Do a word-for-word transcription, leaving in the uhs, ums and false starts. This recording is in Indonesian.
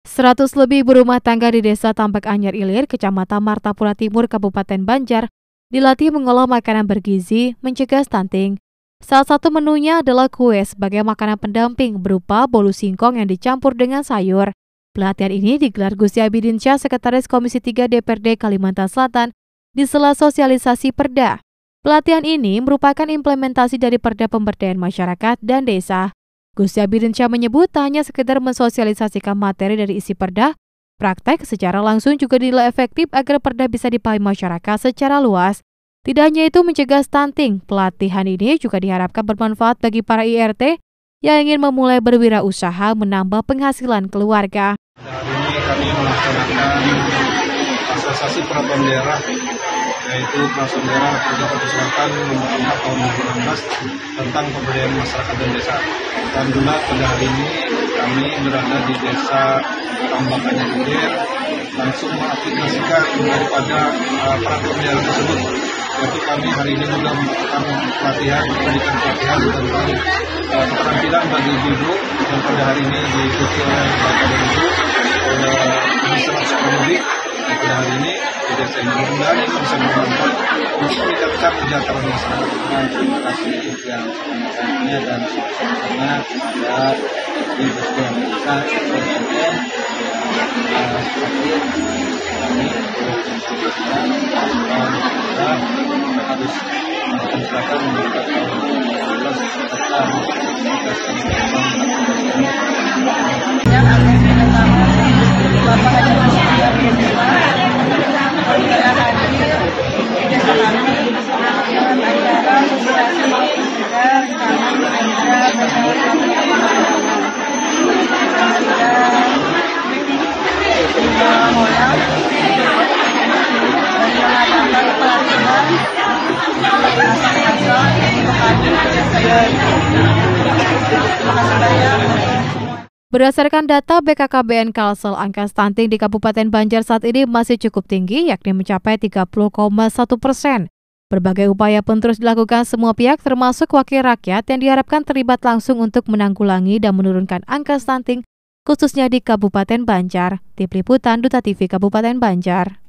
Seratus lebih ibu rumah tangga di Desa Tambak Anyar Ilir, Kecamatan Martapura Timur, Kabupaten Banjar, dilatih mengolah makanan bergizi mencegah stunting. Salah satu menunya adalah kue sebagai makanan pendamping berupa bolu singkong yang dicampur dengan sayur. Pelatihan ini digelar Gus Yabidin Syah, Sekretaris Komisi tiga D P R D Kalimantan Selatan, di sela sosialisasi Perda. Pelatihan ini merupakan implementasi dari Perda Pemberdayaan Masyarakat dan Desa. Gus Yabidin Syah menyebut tak hanya sekedar mensosialisasikan materi dari isi Perda, praktek secara langsung juga dinilai efektif agar Perda bisa dipahami masyarakat secara luas. Tidak hanya itu, mencegah stunting, pelatihan ini juga diharapkan bermanfaat bagi para I R T yang ingin memulai berwirausaha menambah penghasilan keluarga. Hari ini kami melaksanakan asosiasi peraturan daerah, yaitu peraturan daerah Jakarta Selatan nomor empat tahun dua ribu enam belas tentang pemberdayaan masyarakat dan desa. Alhamdulillah pada hari ini kami berada di Desa Tambak Anyar Ilir langsung mengaplikasikan daripada uh, peraturan daerah tersebut. Yaitu kami hari ini juga melakukan pelatihan, memberikan pelatihan tentang uh, keterampilan bagi ibu yang pada hari ini diikuti oleh bapak dan ibu oleh Dinas Ekonomi. Pada hari ini di desa ini mudah-mudahan ini bisa bermanfaat untuk meningkatkan kesejahteraan masyarakat. Terima kasih yang sama-samanya dan sama-sama ada di desa yang bisa berkembang seperti kami dan kita harus mengusahakan membuka tahun dua ribu dua belas serta Bapak Haji Masyarakat Desa, Bapak Haji Desa kami dalam acara sosialisasi dan tanam acara masyarakat pemahaman. Sudah lima orang dan mengadakan pelatihan asal-asal untuk kami saya. Terima kasih banyak. Berdasarkan data B K K B N Kalsel, angka stunting di Kabupaten Banjar saat ini masih cukup tinggi, yakni mencapai tiga puluh koma satu persen. Berbagai upaya pun terus dilakukan semua pihak, termasuk wakil rakyat yang diharapkan terlibat langsung untuk menanggulangi dan menurunkan angka stunting, khususnya di Kabupaten Banjar. Tim Liputan Duta T V Kabupaten Banjar.